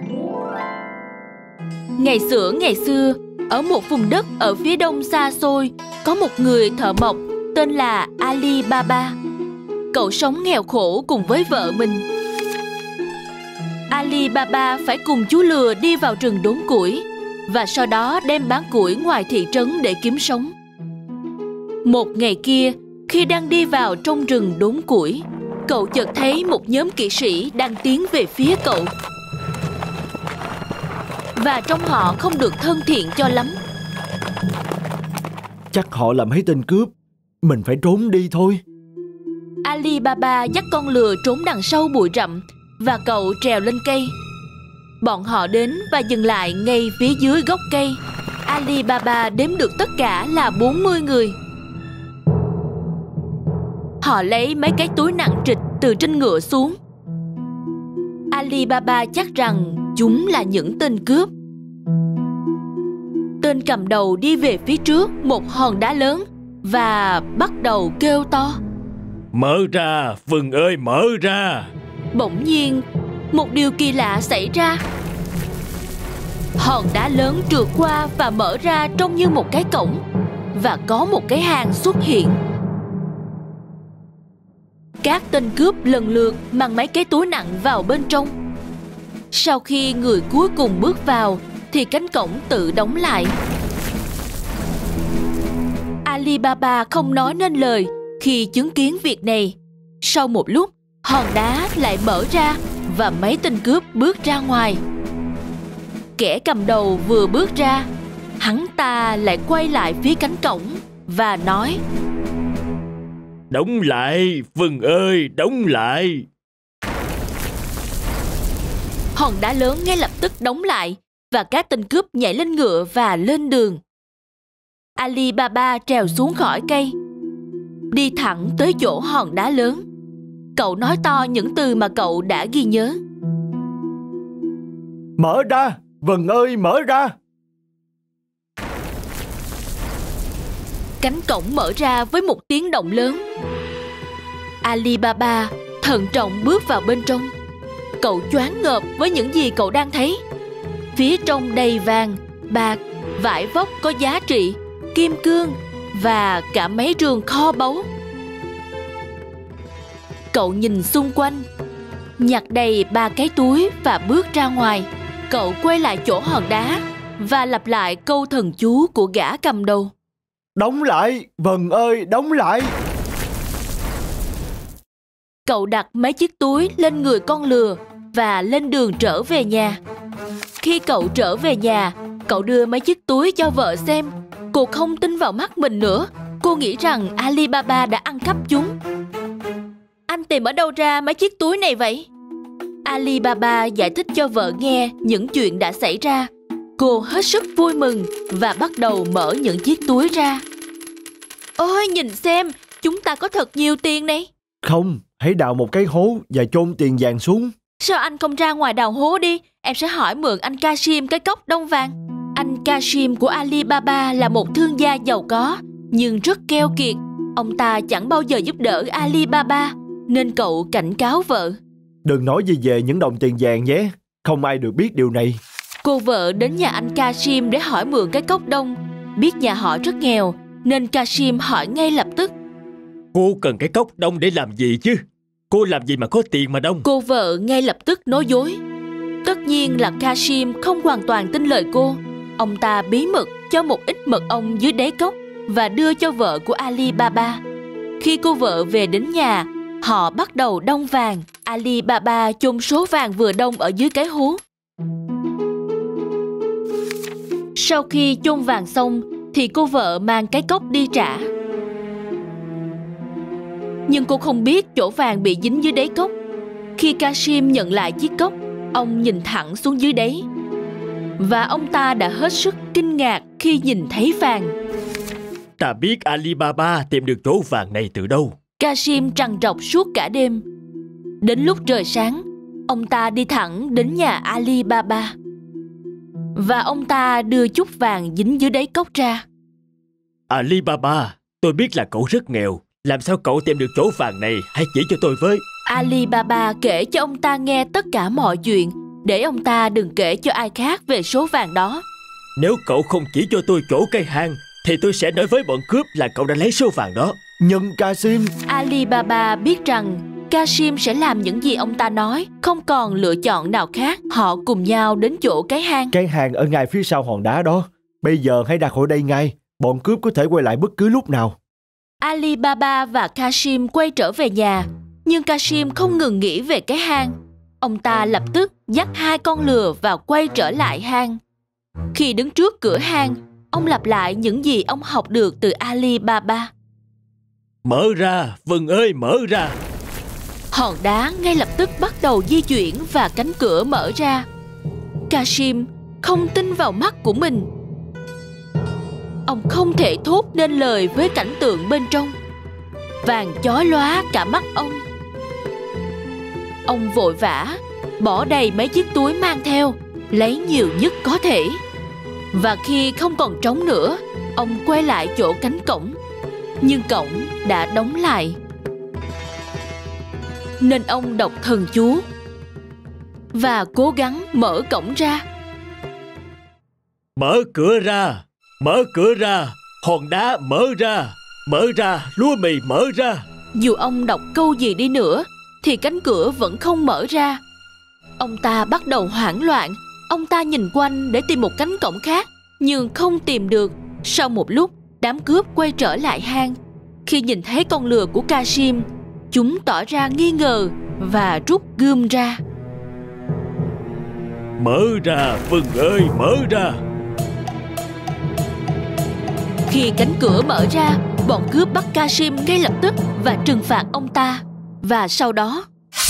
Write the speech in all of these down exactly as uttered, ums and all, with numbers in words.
Ngày xưa ngày xưa, ở một vùng đất ở phía đông xa xôi, có một người thợ mộc tên là Ali Baba. Cậu sống nghèo khổ cùng với vợ mình. Ali Baba phải cùng chú lừa đi vào rừng đốn củi và sau đó đem bán củi ngoài thị trấn để kiếm sống. Một ngày kia, khi đang đi vào trong rừng đốn củi, cậu chợt thấy một nhóm kỵ sĩ đang tiến về phía cậu. Và trong họ không được thân thiện cho lắm. Chắc họ là mấy tên cướp. Mình phải trốn đi thôi. Ali Baba dắt con lừa trốn đằng sau bụi rậm và cậu trèo lên cây. Bọn họ đến và dừng lại ngay phía dưới gốc cây. Ali Baba đếm được tất cả là bốn mươi người. Họ lấy mấy cái túi nặng trịch từ trên ngựa xuống. Ali Baba chắc rằng chúng là những tên cướp. Tên cầm đầu đi về phía trước một hòn đá lớn và bắt đầu kêu to: Mở ra, vừng ơi, mở ra! Bỗng nhiên, một điều kỳ lạ xảy ra. Hòn đá lớn trượt qua và mở ra trông như một cái cổng, và có một cái hang xuất hiện. Các tên cướp lần lượt mang mấy cái túi nặng vào bên trong. Sau khi người cuối cùng bước vào thì cánh cổng tự đóng lại. Ali Baba không nói nên lời khi chứng kiến việc này. Sau một lúc, hòn đá lại mở ra và mấy tên cướp bước ra ngoài. Kẻ cầm đầu vừa bước ra, hắn ta lại quay lại phía cánh cổng và nói: Đóng lại, vừng ơi, đóng lại! Hòn đá lớn ngay lập tức đóng lại và các tên cướp nhảy lên ngựa và lên đường. Ali Baba trèo xuống khỏi cây, đi thẳng tới chỗ hòn đá lớn. Cậu nói to những từ mà cậu đã ghi nhớ: Mở ra, vừng ơi, mở ra! Cánh cổng mở ra với một tiếng động lớn. Ali Baba thận trọng bước vào bên trong. Cậu choáng ngợp với những gì cậu đang thấy. Phía trong đầy vàng, bạc, vải vóc có giá trị, kim cương và cả mấy rương kho báu. Cậu nhìn xung quanh, nhặt đầy ba cái túi và bước ra ngoài. Cậu quay lại chỗ hòn đá và lặp lại câu thần chú của gã cầm đầu: Đóng lại, vừng ơi, đóng lại! Cậu đặt mấy chiếc túi lên người con lừa và lên đường trở về nhà. Khi cậu trở về nhà, cậu đưa mấy chiếc túi cho vợ xem. Cô không tin vào mắt mình nữa. Cô nghĩ rằng Ali Baba đã ăn cắp chúng. Anh tìm ở đâu ra mấy chiếc túi này vậy? Ali Baba giải thích cho vợ nghe những chuyện đã xảy ra. Cô hết sức vui mừng và bắt đầu mở những chiếc túi ra. Ôi, nhìn xem, chúng ta có thật nhiều tiền này. Không, hãy đào một cái hố và chôn tiền vàng xuống. Sao anh không ra ngoài đào hố đi? Em sẽ hỏi mượn anh Kashim cái cốc đông vàng. Anh Kashim của Ali Baba là một thương gia giàu có, nhưng rất keo kiệt. Ông ta chẳng bao giờ giúp đỡ Ali Baba, nên cậu cảnh cáo vợ: Đừng nói gì về những đồng tiền vàng nhé. Không ai được biết điều này. Cô vợ đến nhà anh Kashim để hỏi mượn cái cốc đông. Biết nhà họ rất nghèo, nên Kashim hỏi ngay lập tức: Cô cần cái cốc đông để làm gì chứ? Cô làm gì mà có tiền mà đông? Cô vợ ngay lập tức nói dối. Tất nhiên là Kashim không hoàn toàn tin lời cô. Ông ta bí mật cho một ít mật ong dưới đáy cốc và đưa cho vợ của Ali Baba. Khi cô vợ về đến nhà, họ bắt đầu đông vàng. Ali Baba chôn số vàng vừa đông ở dưới cái hố. Sau khi chôn vàng xong thì cô vợ mang cái cốc đi trả. Nhưng cô không biết chỗ vàng bị dính dưới đáy cốc. Khi Kashim nhận lại chiếc cốc, ông nhìn thẳng xuống dưới đáy. Và ông ta đã hết sức kinh ngạc khi nhìn thấy vàng. Ta biết Ali Baba tìm được chỗ vàng này từ đâu. Kashim trằn trọc suốt cả đêm. Đến lúc trời sáng, ông ta đi thẳng đến nhà Ali Baba. Và ông ta đưa chút vàng dính dưới đáy cốc ra. Ali Baba, tôi biết là cậu rất nghèo. Làm sao cậu tìm được chỗ vàng này? Hãy chỉ cho tôi với. Ali Baba kể cho ông ta nghe tất cả mọi chuyện để ông ta đừng kể cho ai khác về số vàng đó. Nếu cậu không chỉ cho tôi chỗ cây hang thì tôi sẽ nói với bọn cướp là cậu đã lấy số vàng đó. Nhưng Kasim... Alibaba biết rằng Kasim sẽ làm những gì ông ta nói, không còn lựa chọn nào khác. Họ cùng nhau đến chỗ cái hang. Cái hang ở ngay phía sau hòn đá đó. Bây giờ hãy đặt ở đây ngay. Bọn cướp có thể quay lại bất cứ lúc nào. Alibaba và Kasim quay trở về nhà. Nhưng Kasim không ngừng nghĩ về cái hang. Ông ta lập tức dắt hai con lừa và quay trở lại hang. Khi đứng trước cửa hang, ông lặp lại những gì ông học được từ Alibaba. Mở ra, Vân ơi, mở ra. Hòn đá ngay lập tức bắt đầu di chuyển và cánh cửa mở ra. Kasim không tin vào mắt của mình. Ông không thể thốt nên lời với cảnh tượng bên trong. Vàng chói lóa cả mắt ông. Ông vội vã bỏ đầy mấy chiếc túi mang theo, lấy nhiều nhất có thể. Và khi không còn trống nữa, ông quay lại chỗ cánh cổng. Nhưng cổng đã đóng lại. Nên ông đọc thần chú và cố gắng mở cổng ra. Mở cửa ra, mở cửa ra, hòn đá mở ra, mở ra, lúa mì mở ra. Dù ông đọc câu gì đi nữa thì cánh cửa vẫn không mở ra. Ông ta bắt đầu hoảng loạn. Ông ta nhìn quanh để tìm một cánh cổng khác, nhưng không tìm được. Sau một lúc, đám cướp quay trở lại hang. Khi nhìn thấy con lừa của Kasim, chúng tỏ ra nghi ngờ và rút gươm ra. Mở ra, Vân ơi, mở ra. Khi cánh cửa mở ra, bọn cướp bắt Kasim ngay lập tức và trừng phạt ông ta. Và sau đó...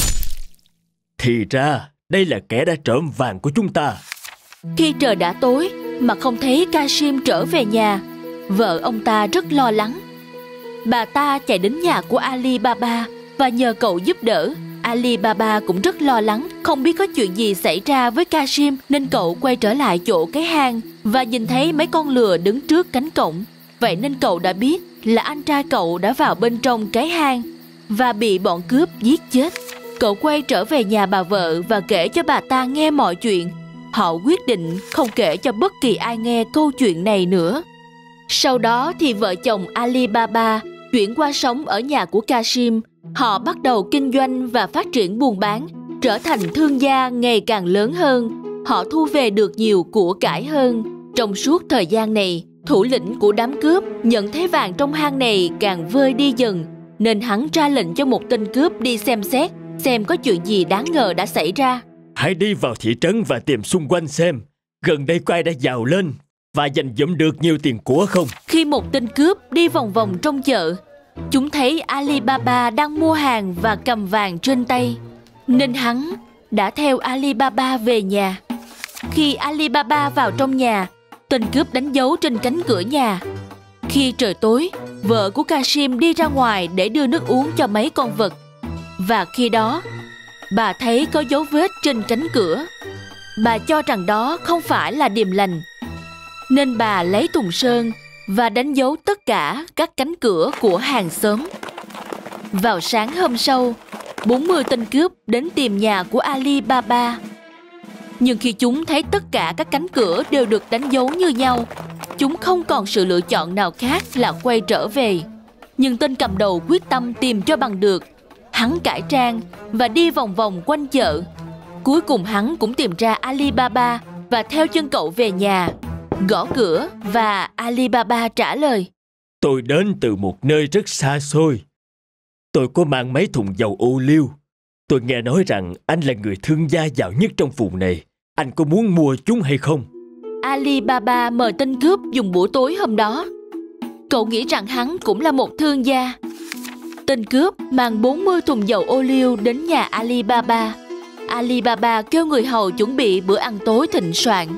Thì ra, đây là kẻ đã trộm vàng của chúng ta. Khi trời đã tối mà không thấy Kasim trở về nhà, vợ ông ta rất lo lắng. Bà ta chạy đến nhà của Alibaba và nhờ cậu giúp đỡ. Alibaba cũng rất lo lắng, không biết có chuyện gì xảy ra với Kasim, nên cậu quay trở lại chỗ cái hang và nhìn thấy mấy con lừa đứng trước cánh cổng. Vậy nên cậu đã biết là anh trai cậu đã vào bên trong cái hang và bị bọn cướp giết chết. Cậu quay trở về nhà bà vợ và kể cho bà ta nghe mọi chuyện. Họ quyết định không kể cho bất kỳ ai nghe câu chuyện này nữa. Sau đó thì vợ chồng Alibaba chuyển qua sống ở nhà của Kasim. Họ bắt đầu kinh doanh và phát triển buôn bán, trở thành thương gia ngày càng lớn hơn. Họ thu về được nhiều của cải hơn. Trong suốt thời gian này, thủ lĩnh của đám cướp nhận thấy vàng trong hang này càng vơi đi dần, nên hắn ra lệnh cho một tên cướp đi xem xét, xem có chuyện gì đáng ngờ đã xảy ra. Hãy đi vào thị trấn và tìm xung quanh xem gần đây có ai đã giàu lên và dành dụm được nhiều tiền của không. Khi một tên cướp đi vòng vòng trong chợ, chúng thấy Alibaba đang mua hàng và cầm vàng trên tay, nên hắn đã theo Alibaba về nhà. Khi Alibaba vào trong nhà, tên cướp đánh dấu trên cánh cửa nhà. Khi trời tối, vợ của Kasim đi ra ngoài để đưa nước uống cho mấy con vật. Và khi đó, bà thấy có dấu vết trên cánh cửa. Bà cho rằng đó không phải là điềm lành, nên bà lấy thùng sơn và đánh dấu tất cả các cánh cửa của hàng xóm. Vào sáng hôm sau, bốn mươi tên cướp đến tìm nhà của Alibaba. Nhưng khi chúng thấy tất cả các cánh cửa đều được đánh dấu như nhau, chúng không còn sự lựa chọn nào khác là quay trở về. Nhưng tên cầm đầu quyết tâm tìm cho bằng được. Hắn cải trang và đi vòng vòng quanh chợ. Cuối cùng hắn cũng tìm ra Alibaba và theo chân cậu về nhà. Gõ cửa và Alibaba trả lời: Tôi đến từ một nơi rất xa xôi. Tôi có mang mấy thùng dầu ô liu. Tôi nghe nói rằng anh là người thương gia giàu nhất trong vùng này. Anh có muốn mua chúng hay không? Alibaba mời tên cướp dùng bữa tối hôm đó. Cậu nghĩ rằng hắn cũng là một thương gia. Tên cướp mang bốn mươi thùng dầu ô liu đến nhà Alibaba. Alibaba kêu người hầu chuẩn bị bữa ăn tối thịnh soạn.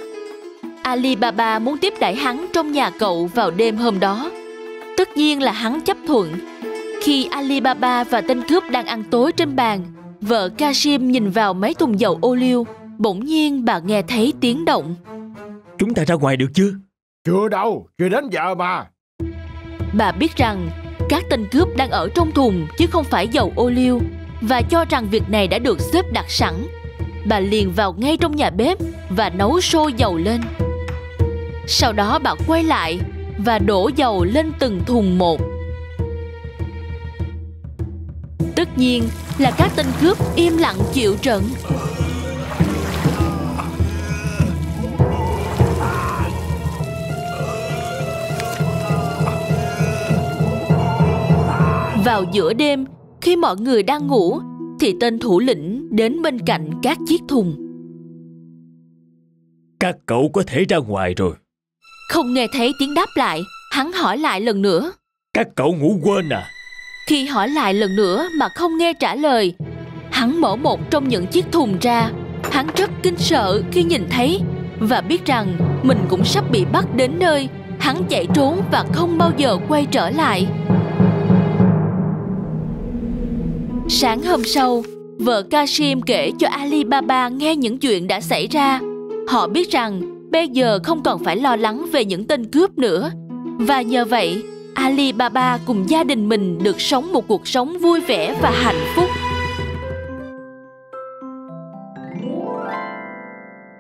Alibaba muốn tiếp đãi hắn trong nhà cậu vào đêm hôm đó. Tất nhiên là hắn chấp thuận. Khi Alibaba và tên cướp đang ăn tối trên bàn, vợ Kasim nhìn vào mấy thùng dầu ô liu. Bỗng nhiên bà nghe thấy tiếng động. Chúng ta ra ngoài được chưa? Chưa đâu, chưa đến giờ mà. Bà biết rằng các tên cướp đang ở trong thùng chứ không phải dầu ô liu, và cho rằng việc này đã được xếp đặt sẵn. bà liền vào ngay trong nhà bếp và nấu sôi dầu lên. Sau đó bà quay lại và đổ dầu lên từng thùng một. Tất nhiên là các tên cướp im lặng chịu trận. Vào giữa đêm, khi mọi người đang ngủ, thì tên thủ lĩnh đến bên cạnh các chiếc thùng. Các cậu có thể ra ngoài rồi. Không nghe thấy tiếng đáp lại, hắn hỏi lại lần nữa. Các cậu ngủ quên à? Khi hỏi lại lần nữa mà không nghe trả lời, hắn mở một trong những chiếc thùng ra. Hắn rất kinh sợ khi nhìn thấy và biết rằng mình cũng sắp bị bắt đến nơi. Hắn chạy trốn và không bao giờ quay trở lại. Sáng hôm sau, vợ Kasim kể cho Alibaba nghe những chuyện đã xảy ra. Họ biết rằng bây giờ không còn phải lo lắng về những tên cướp nữa. Và nhờ vậy, Alibaba cùng gia đình mình được sống một cuộc sống vui vẻ và hạnh phúc.